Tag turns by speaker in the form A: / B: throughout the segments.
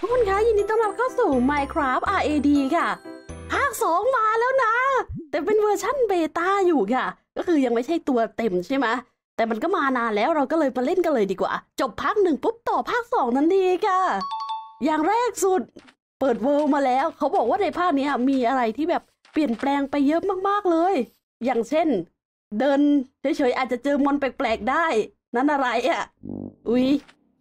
A: ทุกคนคะยินดีต้อนรับเข้าสู่ Minecraft RAD ค่ะภาค 2มาแล้วนะแต่เป็นเวอร์ชั่นเบต้าอยู่ค่ะก็คือยังไม่ใช่ตัวเต็มใช่ไหมแต่มันก็มานานแล้วเราก็เลยมาเล่นกันเลยดีกว่าจบภาค 1ปุ๊บต่อภาค 2ทันทีค่ะอย่างแรกสุดเปิดเวิลด์มาแล้วเขาบอกว่าในภาคนี้มีอะไรที่แบบเปลี่ยนแปลงไปเยอะมากๆเลยอย่างเช่นเดินเฉยๆอาจจะเจอมอนแปลกๆได้นั่นอะไรอ่ะอุ๊ย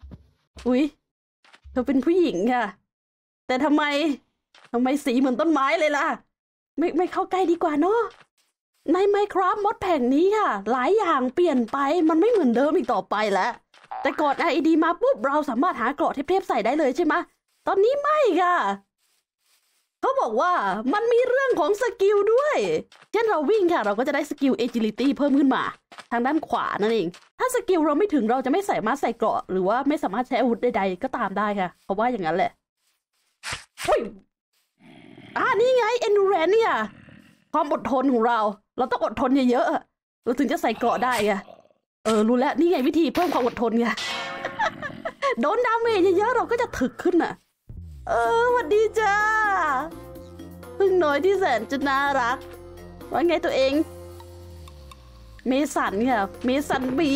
A: เธอเป็นผู้หญิงค่ะแต่ทำไมสีเหมือนต้นไม้เลยล่ะไม่เข้าใกล้ดีกว่าเนาะใน Minecraft มดแผงนี้ค่ะหลายอย่างเปลี่ยนไปมันไม่เหมือนเดิมอีกต่อไปแล้วแต่ก่อน RAD มาปุ๊บเราสามารถหาเกราะเทพๆใส่ได้เลยใช่ไหมตอนนี้ไม่ค่ะเขาบอกว่ามันมีเรื่องของสกิลด้วยเช่นเราวิ่งค่ะเราก็จะได้สกิล agility เพิ่มขึ้นมาทางด้านขวานั่นเองถ้าสกิลเราไม่ถึงเราจะไม่สามารถใส่เกราะหรือว่าไม่สามารถใช้อาวุธใดๆก็ตามได้ค่ะเขาว่าอย่างนั้นแหละเฮ้ยนี่ไง endurance เนี่ยความอดทนของเราต้องอดทนเยอะๆเราถึงจะใส่เกราะได้ไงรู้แล้วนี่ไงวิธีเพิ่มความอดทนไง โดนดาเมจเยอะๆเราก็จะถึกขึ้นสวัสดีจ้าพึ่งน้อยที่แสนจะน่ารักว่าไงตัวเองเมสันค่ะเมสันบี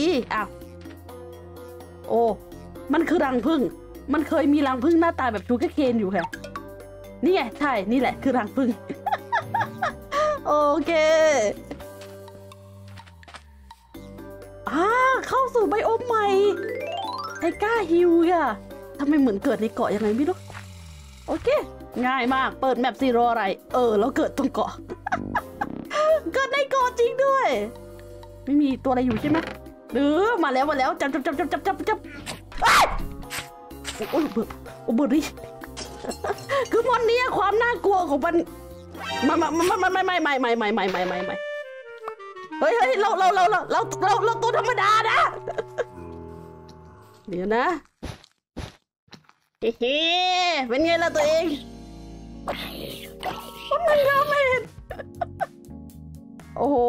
A: โอ้มันคือรังผึ้งมันเคยมีรังผึ้งหน้าตาแบบชูการ์เคนอยู่ค่ะนี่ไงใช่นี่แหละคือรังผึ้ง โอเคเข้าสู่ไบโอมใหม่ไทก้าฮิลค่ะทำไมเหมือนเกิดในเกาะยังไงไม่รู้โอเคง่ายมากเปิดแมปซีโร่อะไรแล้วเกิดตรงเกาะ เกิดในเกาะจริงด้วยไม่มีตัวอะไรอยู่ใช่ไหมมาแล้วจับโอ้ยเบอร์รี่ คือมอนนี้ความน่ากลัวของมันไม่เฮ้ยเราตัวธรรมดานะเดี๋ยวนะเฮ้เป็นไงล่ะตัวเองมันดาเมจโอ้โห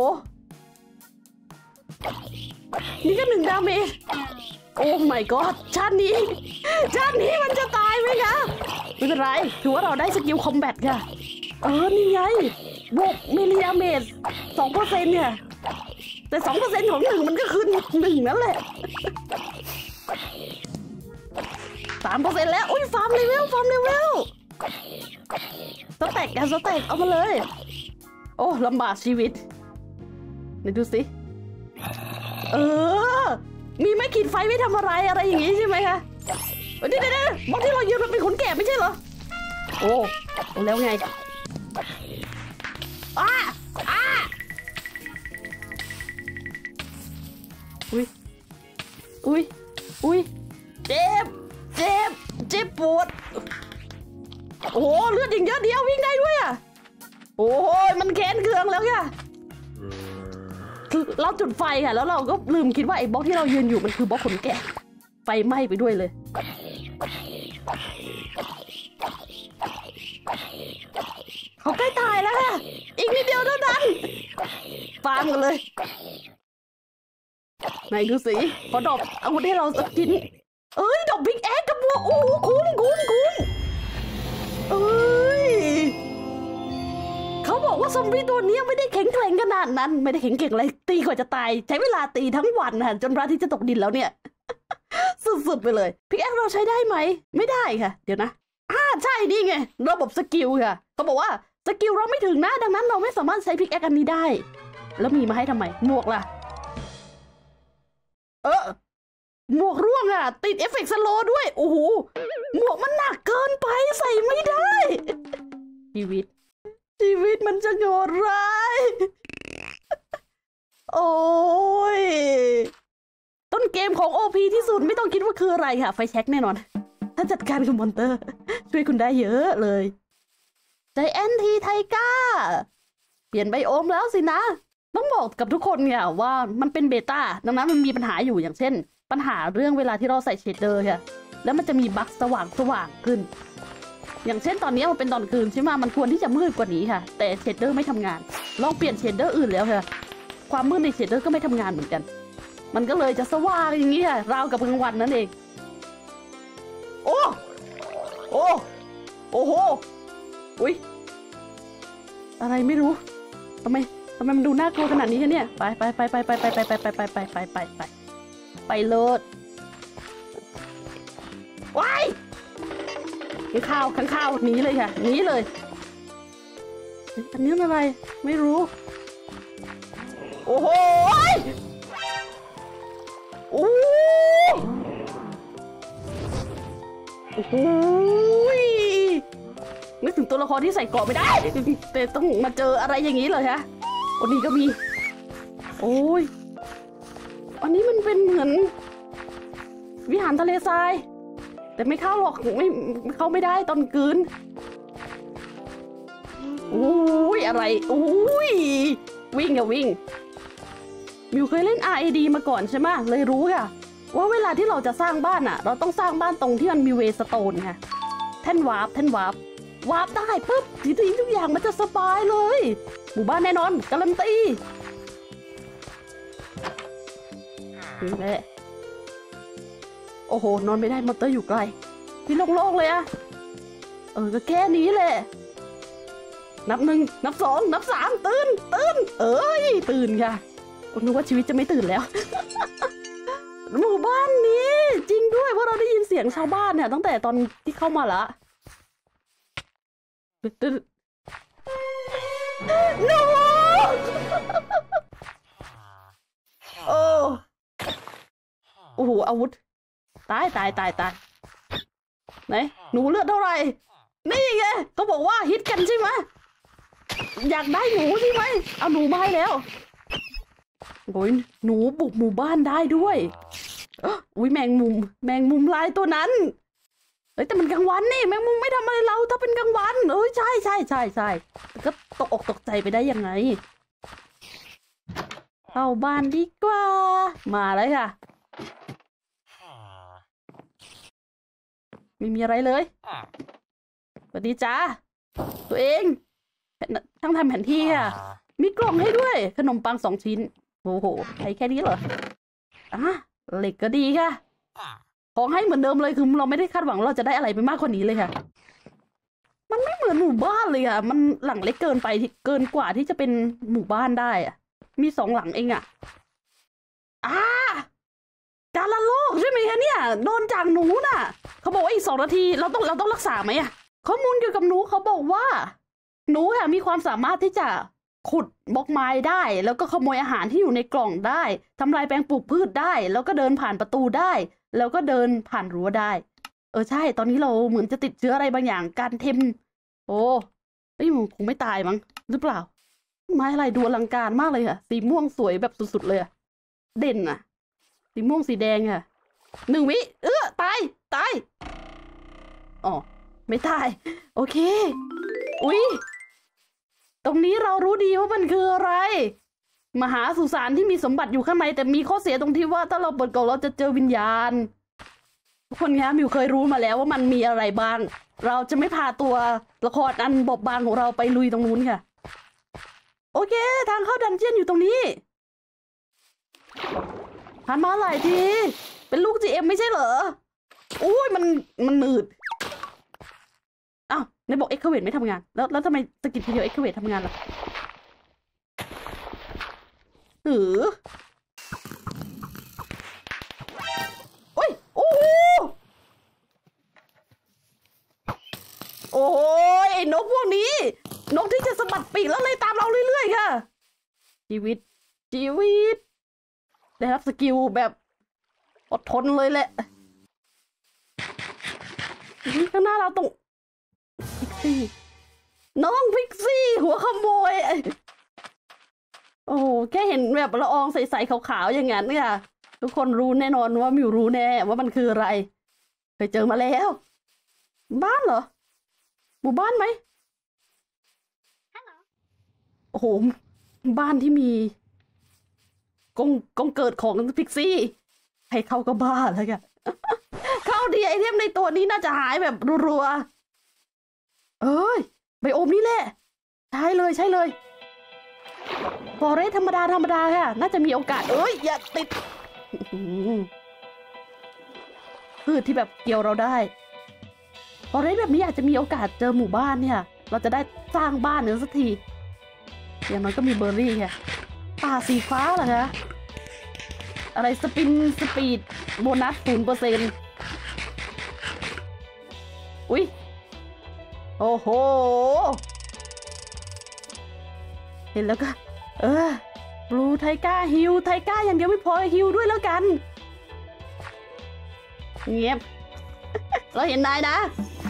A: นี่ก็1 ดาเมจโอ้ my god ชาตินี้มันจะตายไหมคะไม่เป็นไรถือว่าเราได้สกิลคอมแบทค่ะนี่ไงบวกเมลีดาเมจ 2% เนี่ยแต่ 2% ของ1มันก็คือ1นั่นแหละ 3% แล้วอุ้ยฟาร์มเลเวลสแต็กเอามาเลยโอ้ลำบากชีวิตไหนดูสิมีไม้ขีดไฟไว้ทำอะไรอย่างงี้ใช่ไหมคะเดี๋ยวบางที่เรายืนมันเป็นขนแกะไม่ใช่เหรอโอ้แล้วไงอุ้ยเจ็บปวดโอ้เลือดอย่างเยอะเดียววิ่งได้ด้วยโอ้ยมันแค้นเคืองแล้วค่ะคือเราจุดไฟค่ะแล้วเราก็ลืมคิดว่าไอ้บล็อกที่เรายืนอยู่มันคือบล็อกขนแกะไฟไหม้ไปด้วยเลยเขาใกล้ตายแล้วค่ะอีกนิดเดียวเท่านั้นฟาร์มกันเลยไหนดูสิพอดอกอาวุธให้เราสักชิ้นดอกบิ๊กแอคกับบวกโอ้คุ้มเขาบอกว่าซอมบี้ตัวนี้ไม่ได้แข็งแกร่งขนาดนั้นไม่ได้แข็งแกร่งอะไรตีกว่าจะตายใช้เวลาตีทั้งวันค่ะจนพระอาทิตย์จะตกดินแล้วเนี่ย สุดๆไปเลยพิกแอคเราใช้ได้ไหมไม่ได้ค่ะเดี๋ยวนะใช่นี่ไงระบบสกิลค่ะเขาบอกว่าสกิลเราไม่ถึงนะดังนั้นเราไม่สามารถใช้พิกแอคอันนี้ได้แล้วมีมาให้ทำไมหมวกล่ะหมวกร่วงติดเอฟเฟกต์สโลว์ด้วยโอ้โหหมวกมันหนักเกินไปใส่ไม่ได้ชีวิตมันจะโหดร้ายโอ้ยต้นเกมของ OP ที่สุดไม่ต้องคิดว่าคืออะไรค่ะไฟแช็กแน่นอนถ้าจัดการกับมอนเตอร์ช่วยคุณได้เยอะเลยใจแอนทีไทก้าเปลี่ยนไบโอมแล้วสินะต้องบอกกับทุกคนเนี่ยว่ามันเป็นเบต้าดังนั้นมันมีปัญหาอยู่อย่างเช่นปัญหาเรื่องเวลาที่เราใส่เชดเดอร์ค่ะแล้วมันจะมีบั๊กสว่างขึ้นอย่างเช่นตอนนี้มันเป็นตอนคืนใช่ไหมมันควรที่จะมืดกว่านี้ค่ะแต่เชดเดอร์ไม่ทำงานลองเปลี่ยนเชดเดอร์อื่นแล้วค่ะความมืดในเชดเดอร์ก็ไม่ทำงานเหมือนกันมันก็เลยจะสว่างอย่างนี้ค่ะราวกับกลางวันนั่นเองโอ้อ้โอ้โหอุ๊ยอะไรไม่รู้ทำไมมันดูน่ากลัวขนาดนี้เนี่ยไปโลดว้ายข้าวหนีเลยค่ะหนีเลยอันนี้อะไรไม่รู้โอ้โหโอ้โหนึกถึงตัวละครที่ใส่เกราะไม่ได้แต่ต้องมาเจออะไรอย่างนี้เลยฮะวันนี้ก็มีโอ้ยอันนี้มันเป็นเหมือนวิหารทะเลทรายแต่ไม่เข้าหรอกไม่เข้าไม่ได้ตอนกลืนโอ้ยอะไรโอ้ยวิ่งมิวเคยเล่น RAD มาก่อนใช่ไหมเลยรู้ค่ะว่าเวลาที่เราจะสร้างบ้านอ่ะเราต้องสร้างบ้านตรงที่มันมีเวสโตนค่ะแท่นวาร์ปได้ปุ๊บทุกอย่างมันจะสบายเลยหมู่บ้านแน่นอนการันตีนี่แหละโอ้โหนอนไม่ได้มอนเตอร์อยู่ไกลพี่โล่งๆเลยอะก็แค่นี้แหละนับ 1 นับ 2 นับ 3ตื่นตื่นค่ะนึกว่าชีวิตจะไม่ตื่นแล้ว หมู่บ้านนี้จริงด้วยเพราะเราได้ยินเสียงชาวบ้านเนี่ยตั้งแต่ตอนที่เข้ามาละหนูโอ้โหอาวุธตายไหนหนูเลือดเท่าไหร่นี่ไงเขาบอกว่าฮิตกันใช่ไหมอยากได้หนูใช่ไหมเอาหนูมาให้แล้วโอ้ยหนูบุกหมู่บ้านได้ด้วยอุ้ยแมงมุมลายตัวนั้นแต่มันกลางวันนี่แมงมุมไม่ทำอะไรเราถ้าเป็นกลางวันใช่ก็ตกอกตกใจไปได้ยังไงเข้าบ้านดีกว่ามาเลยค่ะไม่มีอะไรเลยสวัสดีจ้าตัวเองช่างทำแผนที่ค่ะมีกล่องให้ด้วยขนมปัง2 ชิ้นโอ้โหใช้แค่นี้เหรอเหล็กก็ดีค่ะของให้เหมือนเดิมเลยคือเราไม่ได้คาดหวังเราจะได้อะไรไปมากกว่านี้เลยค่ะมันไม่เหมือนหมู่บ้านเลยค่ะมันหลังเล็กเกินไปเกินกว่าที่จะเป็นหมู่บ้านได้อะมี2 หลังเองการละโลกใช่ไหมคะเนี่ยโดนจากหนูน่ะเขาบอกว่าอีก2 นาทีเราต้องรักษาไหมข้อมูลเกี่ยวกับหนูเขาบอกว่าหนูค่ะมีความสามารถที่จะขุดบล็อกไม้ได้แล้วก็ขโมยอาหารที่อยู่ในกล่องได้ทำลายแปลงปลูกพืชได้แล้วก็เดินผ่านประตูได้แล้วก็เดินผ่านรั้วได้ใช่ตอนนี้เราเหมือนจะติดเชื้ออะไรบางอย่างการเทมมันคงไม่ตายมั้งหรือเปล่าไม้อะไรดูอลังการมากเลยค่ะสีม่วงสวยแบบสุดๆเลยเด่นสีม่วงสีแดง1 วิตายไม่ตายโอเคอุ๊ยตรงนี้เรารู้ดีว่ามันคืออะไรมหาสุสานที่มีสมบัติอยู่ข้างในแต่มีข้อเสียตรงที่ว่าถ้าเราเปิดกล่องเราจะเจอวิญญาณทุกคนคะมิวเคยรู้มาแล้วว่ามันมีอะไรบ้างเราจะไม่พาตัวละครอันบอบบางของเราไปลุยตรงนู้นค่ะโอเคทางเข้าดันเจี้ยนอยู่ตรงนี้ผ่านมาหลายทีเป็นลูก GM ไม่ใช่เหรออุ้ยมันหนืดในบอกเอ็กเคเวทไม่ทำงานแล้วทำไมสกิลทีเดียวเอ็กเคเวททำงานล่ะโอ้ยโอ้ยนกพวกนี้นกที่จะสะบัดปีกแล้วเลยตามเราเรื่อยๆค่ะชีวิตได้รับสกิลแบบอดทนเลยแหละข้างหน้าเราตรงพิกซี่น้องพิกซี่หัวขโมยโอ้แค่เห็นแบบละอองใสๆขาวๆอย่างนั้นค่ะทุกคนรู้แน่นอนว่ามิวรู้แน่ว่ามันคืออะไรเคยเจอมาแล้วบ้านเหรอหมู่บ้านไหมโอ้โหบ้านที่มีกงเกิดของพิกซี่ใครเข้าก็บ้าแล้วค่ะเข้าดีไอเทมในตัวนี้น่าจะหายแบบรัวไบโอมนี่แหละใช่เลยฟอเรสธรรมดาค่ะน่าจะมีโอกาสอย่าติดพืชที่แบบเกี่ยวเราได้พอได้แบบนี้อาจจะมีโอกาสเจอหมู่บ้านเนี่ย เราจะได้สร้างบ้านเนี่ยสักทีอย่างน้อยก็มีเบอร์รี่ค่ะป่าสีฟ้าเหรอคะอะไรสปินสปีดโบนัส0%อุ๊ยโอ้โหเห็นแล้วก็บลูไทก้าฮิวไทก้าอย่างเดียวไม่พอฮิวด้วยแล้วกันเงียบเราเห็นนายนะ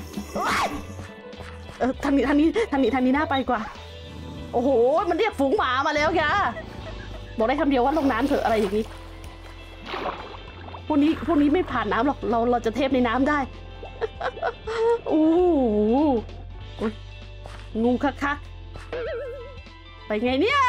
A: ทางนี้น่าไปกว่าโอ้โหมันเรียกฝูงหมามาแล้วค่ะบอกได้คำเดียวว่าลงน้ำเถอะอะไรอย่างนี้พวกนี้ไม่ผ่านน้ำหรอกเราจะเทพในน้ำได้โอ้งูคักไปไงเนี่ย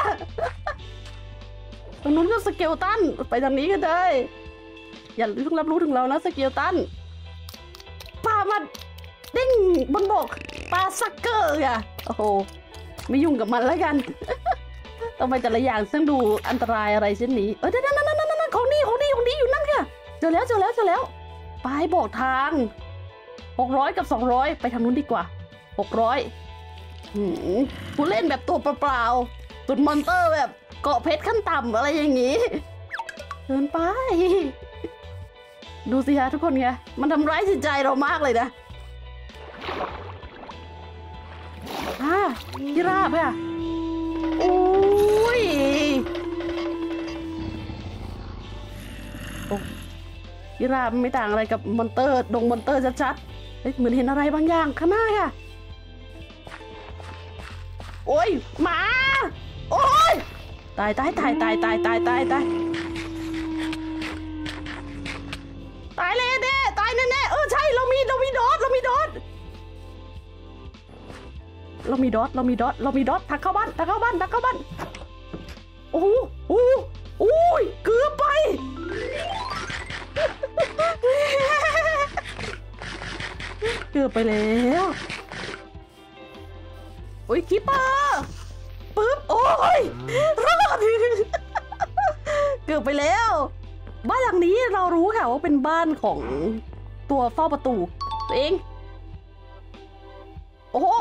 A: ตรงนู้นก็สเกลตันไปทางนี้ก็ได้อย่าเพิ่งรับรู้ถึงเรานะสเกลตันปลามาดิ้งบนบกปลาซักเกอร์อะโอ้โหไม่ยุ่งกับมันแล้วกันต้องไปแต่ละอย่างซึ่งดูอันตรายอะไรเช่นนี้นั่นของดีอยู่นั่นค่ะเจอแล้วไปบอกทาง600กับ200ไปทางนู้นดีกว่า600ผู้เล่นแบบตัวเปล่าๆตุนมอนเตอร์แบบเกาะเพชรขั้นต่ำอะไรอย่างนี้เดินไปดูสิฮะทุกคนไงมันทำร้ายจิตใจเรามากเลยนะพิราบค่ะโอ้ยพิราบไม่ต่างอะไรกับมอนเตอร์มอนเตอร์ชัดๆเหมือนเห็นอะไรบางอย่างข้างหน้าค่ะโอ้ยหมาโอ้ยตายตายเลยเด้ตายแน่ใช่เรามีดอททักเข้าบ้านโอ้ยเกือบไปแล้วโอ้ยคิปเปอร์ปึ๊บโอ้ยรอดเกือบไปแล้วบ้านหลังนี้เรารู้ค่ะว่าเป็นบ้านของตัวเฝ้าประตูตัวเองโอ้โห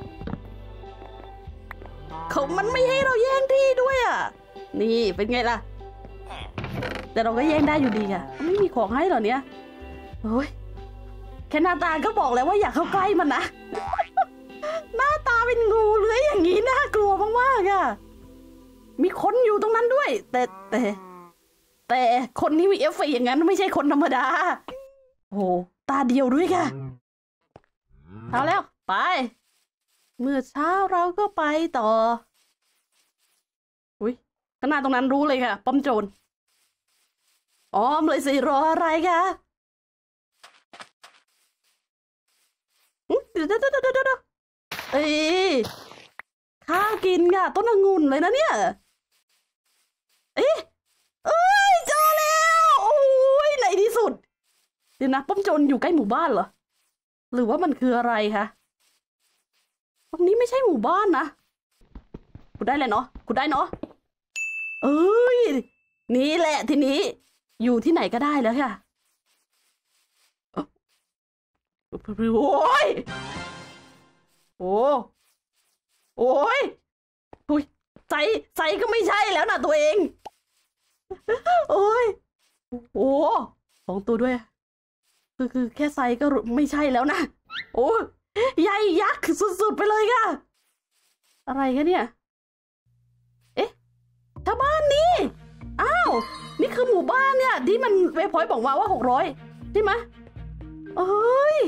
A: มันไม่ให้เราแย่งที่ด้วยอ่ะนี่เป็นไงล่ะแต่เราก็แย่งได้อยู่ดีอ่ะไม่มีของให้เหรอเนี่ยโอ้ยแค่หน้าตาก็บอกแล้วว่าอยากเข้าใกล้มันนะหน้าตาเป็นงูเลื้อยอย่างนี้น่ากลัวมากๆอ่ะมีคนอยู่ตรงนั้นด้วยแต่คนที่มีเอฟเฟกต์อย่างนั้นไม่ใช่คนธรรมดาโอ้ตาเดียวด้วยค่ะเอาแล้วไปเมื่อเช้าเราก็ไปต่ออุ้ยข้างหน้าตรงนั้นรู้เลยค่ะป้อมโจรอ้อมเลยสิรออะไรคะเดี๋ยวข้าวกินค่ะต้นองุ่นเลยนะเนี่ยเอ้ยเจอแล้วโอ้ยในที่สุดเดี๋ยวนะป้อมโจรอยู่ใกล้หมู่บ้านเหรอหรือว่ามันคืออะไรคะตรงนี้ไม่ใช่หมู่บ้านนะกูได้เลยเนาะเอ้ยนี่แหละทีนี้อยู่ที่ไหนก็ได้แล้วค่ะโอ้ยใจก็ไม่ใช่แล้วนะตัวเองโอ้ย2 ตัวด้วยคือแค่ไซก็ไม่ใช่แล้วนะโอ้ใหญ่ยักษ์สุดๆไปเลยค่ะอะไรกันเนี่ยชาวบ้านนี่อ้าวนี่คือหมู่บ้านเนี่ยที่มันเว็บพอยต์บอกว่า600ใช่ไหมเอ้ย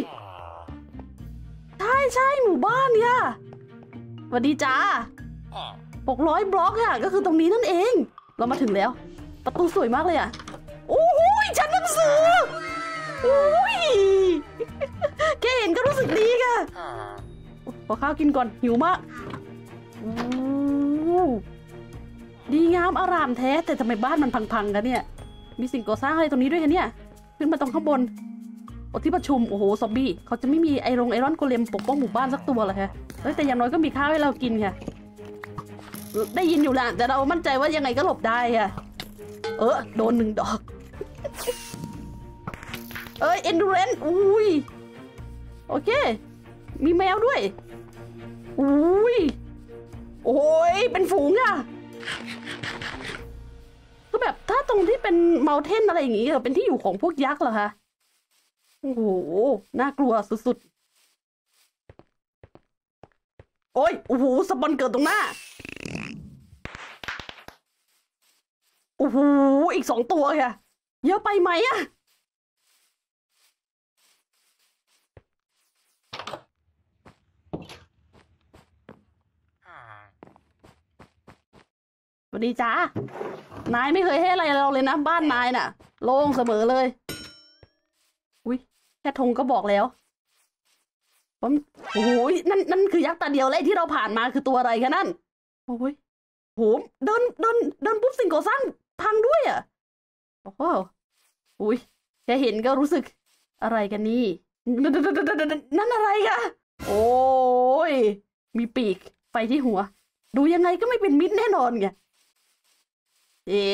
A: ใช่หมู่บ้านเนี่ยสวัสดีจ้า600 บล็อกค่ะก็คือตรงนี้นั่นเองเรามาถึงแล้วประตูสวยมากเลยอ่ะโอ้ยชั้นหนังสือโอ้ยแค่เห็นก็รู้สึกดีค่ะขอข้าวกินก่อนหิวมากดีงามอารามแท้แต่ทำไมบ้านมันพังๆกันเนี่ยมีสิ่งก่อสร้างอะไรตรงนี้ด้วยกันเนี่ยขึ้นมาตรงข้างบนที่ประชุมโอ้โหซอมบี้เขาจะไม่มีไอรอนโกเลมปกป้องหมู่บ้านสักตัวเลยค่ะแต่อย่างน้อยก็มีข้าวให้เรากินค่ะได้ยินอยู่แหละแต่เรามั่นใจว่ายังไงก็หลบได้ค่ะโดน1 ดอกเอ็นดูเรนอุ้ยโอเคมีแมวด้วยอุ้ยโอ้ยเป็นฝูงอะก็แบบถ้าตรงที่เป็นเมาเทนอะไรอย่างงี้เป็นที่อยู่ของพวกยักษ์เหรอคะโอ้โหน่ากลัวสุดๆโอ้ยโอ้โหสปอนเกิดตรงหน้าโอ้โหอีก2 ตัวค่ะเยอะไปไหมอะสวัสดีจ้านายไม่เคยให้อะไรเราเลยนะบ้านนายน่ะโล่งเสมอเลยอุ้ยแค่ธงก็บอกแล้วผมโอ้ยนั่นคือยักษ์ตาเดียวเลยที่เราผ่านมาคือตัวอะไรคะนั่นโอ้ยโหเดินปุ๊บสิ่งก่อสร้างพังด้วยอ่ะโอ้โหอุ้ยแค่เห็นก็รู้สึกอะไรกันนี่นั่นอะไรกันโอ้ยมีปีกไฟที่หัวดูยังไงก็ไม่เป็นมิตรแน่นอนไงเอ๋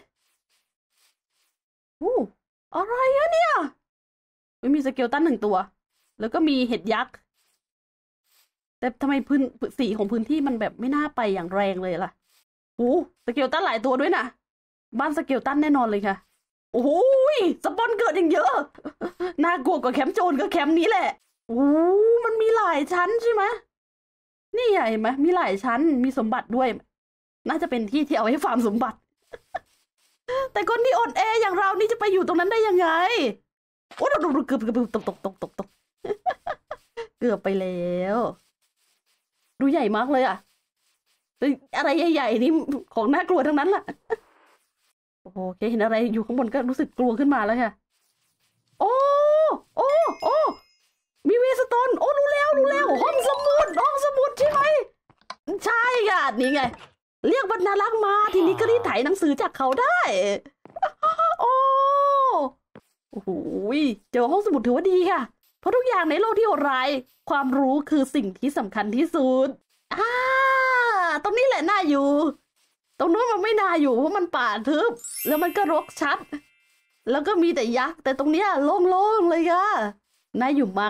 A: อู้อะไรอะเนี่ยไม่มีสเกลตัน1 ตัว แล้วก็มีเห็ดยักษ์แต่ทำไมสีของพื้นที่มันแบบไม่น่าไปอย่างแรงเลยล่ะโอ้สเกลตันหลายตัวด้วยนะบ้านสเกลตันแน่นอนเลยค่ะโอ้ยสปอนเกิดอย่างเยอะน่ากลัวกว่าแคมป์โจรก็แคมป์นี้แหละโอ้มันมีหลายชั้นใช่ไหมนี่เห็นไหมมีหลายชั้นมีสมบัติด้วยน่าจะเป็นที่ที่เอาไว้ฟาร์มสมบัติแต่คนที่อ่อนแออย่างเรานี่จะไปอยู่ตรงนั้นได้ยังไงโอ้เกือบตกเกือบไปแล้วดูใหญ่มากเลยอะอะไรใหญ่ๆนี่ของน่ากลัวทั้งนั้นแหละโอ้โหเห็นอะไรอยู่ข้างบนก็รู้สึกกลัวขึ้นมาแล้วค่ะโอ้โอ้โอ้มีเวสโตนโอ้รู้แล้วห้องสมุดใช่ไหมใช่ค่ะนี่ไงเรียกบรรณารักษ์มาทีนี้ก็รีดไถหนังสือจากเขาได้โอ้โหเจอห้องสมุดถือว่าดีค่ะเพราะทุกอย่างในโลกที่โหดร้ายความรู้คือสิ่งที่สำคัญที่สุดตรงนี้แหละน่าอยู่ตรงนู้นมันไม่น่าอยู่เพราะมันป่าทึบแล้วมันก็รกชัดแล้วก็มีแต่ยักษ์แต่ตรงเนี้ยโล่งๆเลยค่ะน่าอยู่มาก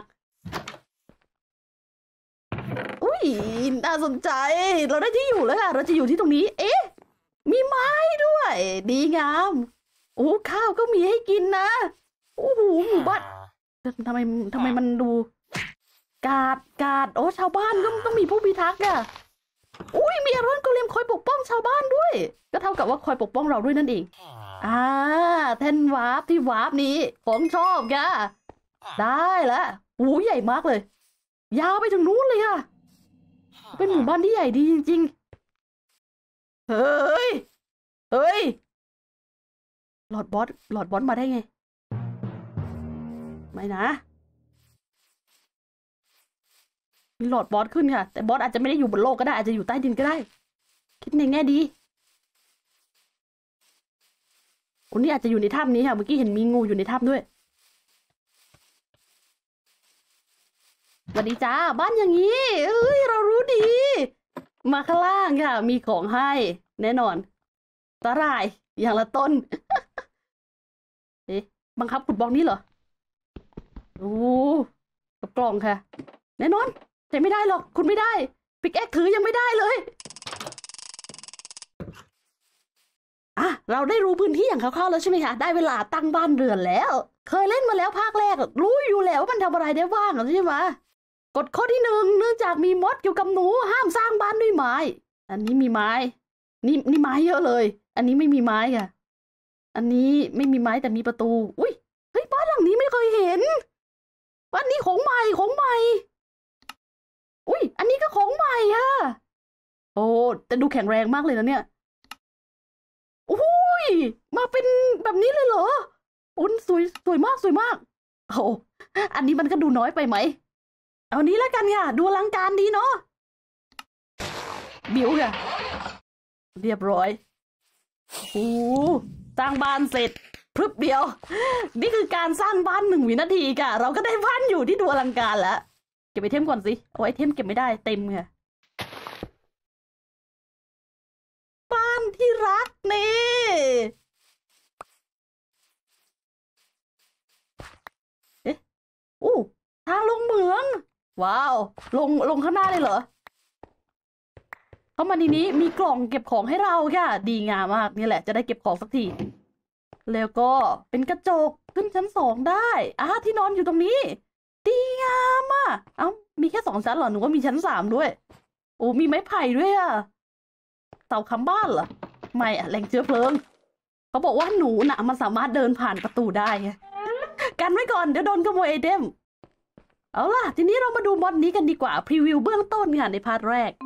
A: อุ้ยน่าสนใจเราได้ที่อยู่แล้วค่ะเราจะอยู่ที่ตรงนี้เอ๊ะมีไม้ด้วยดีงามโอ้ข้าวก็มีให้กินนะโอ้โหหมู่บ้านทำไมมันดูกาดโอ้ชาวบ้านก็ต้องมีผู้พิทักษ์อะอุ้ยมีอารอนโกเลมคอยปกป้องชาวบ้านด้วยก็เท่ากับว่าคอยปกป้องเราด้วยนั่นเองแท่นวาร์ปที่วาร์ปนี้ของชอบแกได้แล้วโอ้ใหญ่มากเลยยาวไปถึงนู้นเลยค่ะเป็นหมู่บ้านที่ใหญ่ดีจริงๆเฮ้ยหลอดบอสมาได้ไงไม่นะมีหลอดบอสขึ้นค่ะแต่บอสอาจจะไม่ได้อยู่บนโลกก็ได้อาจจะอยู่ใต้ดินก็ได้คิดในแง่ดีคนนี้อาจจะอยู่ในถ้ำนี้ค่ะเมื่อกี้เห็นมีงูอยู่ในถ้ำด้วยสวัสดีจ้าบ้านอย่างนี้เอ้ยเรารู้ดีมาข้างล่างค่ะมีของให้แน่นอนสาหร่ายอย่างละต้นเอ๊ะบังคับขุดบล็อกนี้เหรอโอ้กับกล่องค่ะแน่นอนใช้ไม่ได้หรอกคุณไม่ได้ปิกแอคถือยังไม่ได้เลยเราได้รู้พื้นที่อย่างคร่าวๆแล้วใช่ไหมคะได้เวลาตั้งบ้านเรือนแล้วเคยเล่นมาแล้วภาคแรกรู้อยู่แล้วว่ามันทำอะไรได้บ้างใช่ไหมกฎข้อที่1เนื่องจากมีมดอยู่กับหนูห้ามสร้างบ้านด้วยไม้อันนี้มีไม้นี่ไม้เยอะเลยอันนี้ไม่มีไม้ค่ะอันนี้ไม่มีไม้แต่มีประตูอุ้ยเฮ้ยบ้านหลังนี้ไม่เคยเห็นบ้านนี้ของใหม่อุ้ยอันนี้ก็ของใหม่ค่ะโอ้แต่ดูแข็งแรงมากเลยนะเนี่ยโอ้ยมาเป็นแบบนี้เลยเหรออุ้นสวยมากโอ้อันนี้มันก็ดูน้อยไปไหมเอานี้แล้วกันค่ะดูอลังการดีเนาะบิวค่ะเรียบร้อยโอ้สร้างบ้านเสร็จพรึบเดียวนี่คือการสร้างบ้าน1 วินาทีค่ะเราก็ได้บ้านอยู่ที่ดูอลังการแล้วเก็บไอเทมก่อนสิเอาไอเทมเก็บไม่ได้เต็มค่ะบ้านที่รักนี่เอ๊ะอู้ทางลงเหมืองว้าวลงข้างหน้าเลยเหรอเข้ามาในนี้มีกล่องเก็บของให้เราค่ะดีงามมากนี่แหละจะได้เก็บของสักทีแล้วก็เป็นกระจกขึ้นชั้น2ได้ที่นอนอยู่ตรงนี้ดีงามอ่ะมีแค่2ชั้นเหรอหนูว่ามีชั้น3ด้วยโอ้มีไม้ไผ่ด้วยอ่ะเสาค้ำบ้านเหรอไม่แหล่งเชื้อเพลิงเขาบอกว่าหนูน่ะมันสามารถเดินผ่านประตูได้ไงกันไว้ก่อนเดี๋ยวโดนขโมยไอเทมเอาล่ะทีนี้เรามาดูมอดนี้กันดีกว่าพรีวิวเบื้องต้นค่ะในพาร์ทแรก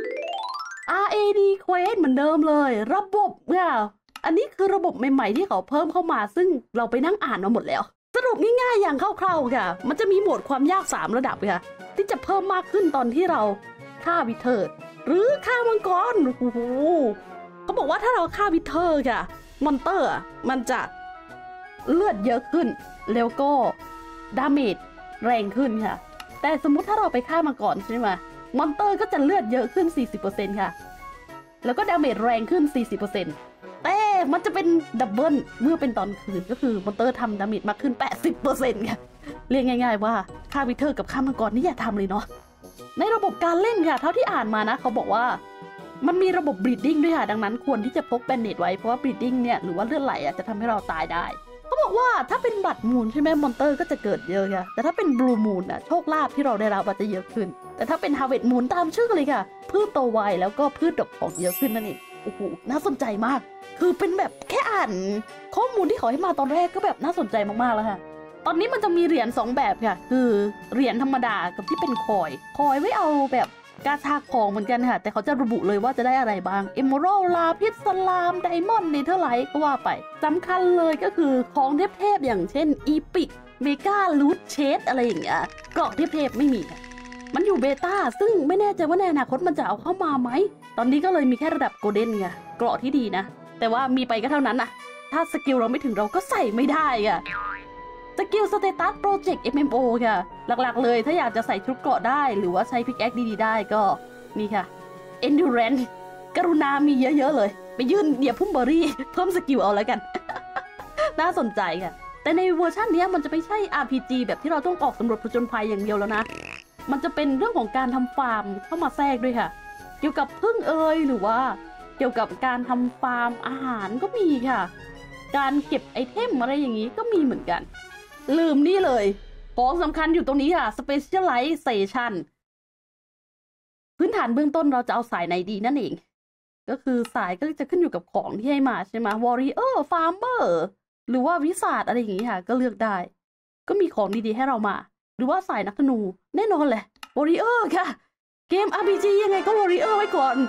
A: RAD Quest เหมือนเดิมเลยระบบเนี่ยอันนี้คือระบบใหม่ๆที่เขาเพิ่มเข้ามาซึ่งเราไปนั่งอ่านมาหมดแล้วสรุปง่ายๆอย่างคร่าวๆค่ะมันจะมีโหมดความยาก3ระดับค่ะที่จะเพิ่มมากขึ้นตอนที่เราฆ่าวิเทอร์หรือฆ่ามังกรโอ้โหเขาบอกว่าถ้าเราฆ่าวิเทอร์ค่ะมอนเตอร์มันจะเลือดเยอะขึ้นแล้วก็ดาเมจแรงขึ้นค่ะแต่สมมุติถ้าเราไปฆ่ามังกรใช่ไหมมอนเตอร์ก็จะเลือดเยอะขึ้น 40% ค่ะแล้วก็ดาเมจแรงขึ้น 40%แต่มันจะเป็นดับเบิลเมื่อเป็นตอนคืนก็คือมอนเตอร์ทำดาเมจมากขึ้น 80% ค่ะเรียกง่ายๆว่าฆ่าวิเทอร์กับฆ่ามังกรนี่อย่าทำเลยเนาะในระบบการเล่นค่ะเท่าที่อ่านมานะเขาบอกว่ามันมีระบบบลีดดิ้งด้วยค่ะดังนั้นควรที่จะพกแบนเนตไว้เพราะว่าบลีดดิ้งเนี่ยหรือว่าเลือดไหลจะทำให้เราตายได้เขาบอกว่าถ้าเป็นบัตรมูนใช่ไหมมอนเตอร์ก็จะเกิดเยอะค่ะแต่ถ้าเป็นบลูมูนโชคลาภที่เราได้รับจะเยอะขึ้นแต่ถ้าเป็นฮาร์เวสต์มูนตามชื่อเลยค่ะพืชโตไวแล้วก็พืชดอกของเยอะขึ้นนั่นเองโอ้โหน่าสนใจมากคือเป็นแบบแค่อ่านข้อมูลที่เขาให้มาตอนแรกก็แบบน่าสนใจมากๆแล้วค่ะตอนนี้มันจะมีเหรียญ2แบบค่ะคือเหรียญธรรมดากับที่เป็นคอยไว้เอาแบบกาชาของเหมือนกันค่ะแต่เขาจะระบุเลยว่าจะได้อะไรบ้างเอเมอรัลลาพิสสลามไดมอนด์เนเธอร์ไลท์ก็ว่าไปสำคัญเลยก็คือของเทพๆอย่างเช่นอีพิกเมกาลูทเชสอะไรอย่างเงี้ยเกราะเทพๆไม่มีค่ะมันอยู่เบต้าซึ่งไม่แน่ใจว่าในอนาคตมันจะเอาเข้ามาไหมตอนนี้ก็เลยมีแค่ระดับโกลเด้นไงเกราะที่ดีนะแต่ว่ามีไปก็เท่านั้นนะถ้าสกิลเราไม่ถึงเราก็ใส่ไม่ได้อ่ะสกิลสเตตัสโปรเจกต์ MMO ค่ะหลักๆเลยถ้าอยากจะใส่ชุดเกราะได้หรือว่าใช้พิกแอคดีๆได้ก็นี่ค่ะ Endurance กรุณามีเยอะๆเลยไปยื่นเหยียบพุ่มเบอร์รี่เพิ่มสกิลเอาแล้วกัน น่าสนใจค่ะแต่ในเวอร์ชันนี้มันจะไม่ใช่ RPG แบบที่เราต้องออกสำรวจผจญภัยอย่างเดียวแล้วนะมันจะเป็นเรื่องของการทำฟาร์มเข้ามาแทรกด้วยค่ะเกี่ยวกับพึ่งหรือว่าเกี่ยวกับการทำฟาร์มอาหารก็มีค่ะการเก็บไอเทมอะไรอย่างนี้ก็มีเหมือนกันลืมนี่เลยของสำคัญอยู่ตรงนี้ค่ะ Specialization พื้นฐานเบื้องต้นเราจะเอาสายไหนดีนั่นเองก็คือสายก็จะขึ้นอยู่กับของที่ให้มาใช่ไหม Warrior Farmer หรือว่าวิสาทอะไรอย่างนี้ค่ะก็เลือกได้ก็มีของดีๆให้เรามาหรือว่าสายนักธนูแน่นอนแหละ Warrior ค่ะเกม RPG ยังไงก็ Warrior ไว้ก่อน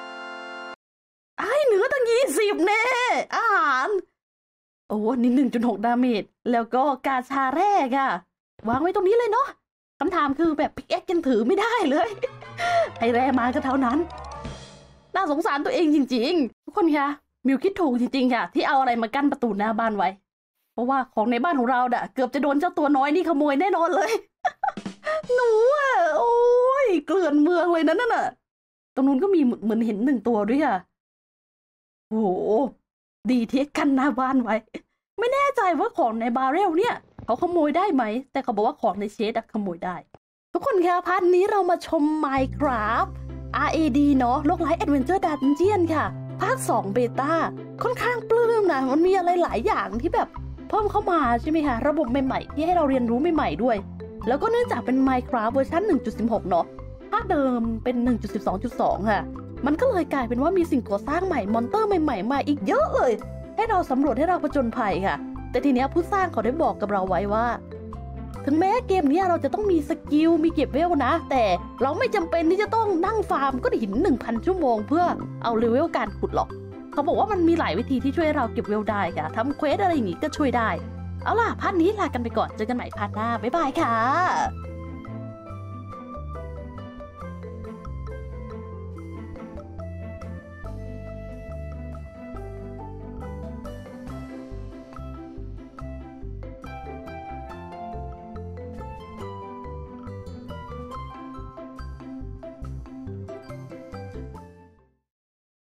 A: เหนือตั้ง20แน่อาหารโอ้นี่ 1.6 ดาเมจแล้วก็กาชาแรกอะวางไว้ตรงนี้เลยเนาะคำถามคือแบบพิกแอคยังถือไม่ได้เลย ให้แร่มาก็เท่านั้นน่าสงสารตัวเองจริงๆทุกคนคะมิวคิดถูกจริงๆค่ะที่เอาอะไรมากั้นประตูหน้าบ้านไว้เพราะว่าของในบ้านของเราเกือบจะโดนเจ้าตัวน้อยนี่ขโมยแน่นอนเลย หนูโอ้ยเกลื่อนเมืองเลยนั่นน่ะตรงนู้นก็มีเหมือนเห็น1ตัวด้วยค่ะโอ้โหดีที่กันหน้าบ้านไว้ไม่แน่ใจว่าของในบาร์เรลเนี่ยเขาขโมยได้ไหมแต่เขาบอกว่าของในเชสขโมยได้ทุกคนคะพาร์ทนี้เรามาชม Minecraft RAD เนาะโลกไร้ Adventure Dungeon ค่ะภาค2เบต้าค่อนข้างปลื้มนะมันมีอะไรหลายอย่างที่แบบเพิ่มเข้ามาใช่ไหมคะระบบใหม่ๆที่ให้เราเรียนรู้ใหม่ๆด้วยแล้วก็เนื่องจากเป็น Minecraft เวอร์ชัน 1.16 เนาะภาคเดิมเป็น 1.12.2 ค่ะมันก็เลยกลายเป็นว่ามีสิ่งก่อสร้างใหม่มอนเตอร์ใหม่ๆมาอีกเยอะเลยให้เราสำรวจให้เราผจญภัยค่ะแต่ทีเนี้ยผู้สร้างเขาได้บอกกับเราไว้ว่าถึงแม้เกมนี้เราจะต้องมีสกิลมีเก็บเวลนะแต่เราไม่จำเป็นที่จะต้องนั่งฟาร์มก้อนหิน 1,000 ชั่วโมงเพื่อเอาเลเวลการขุดหรอกเขาบอกว่ามันมีหลายวิธีที่ช่วยเราเก็บเวลได้ค่ะทำเควสอะไรอย่างงี้ก็ช่วยได้เอาล่ะพาร์ทนี้ลากันไปก่อนเจอกันใหม่พาร์ทหน้าบ๊ายบายค่ะ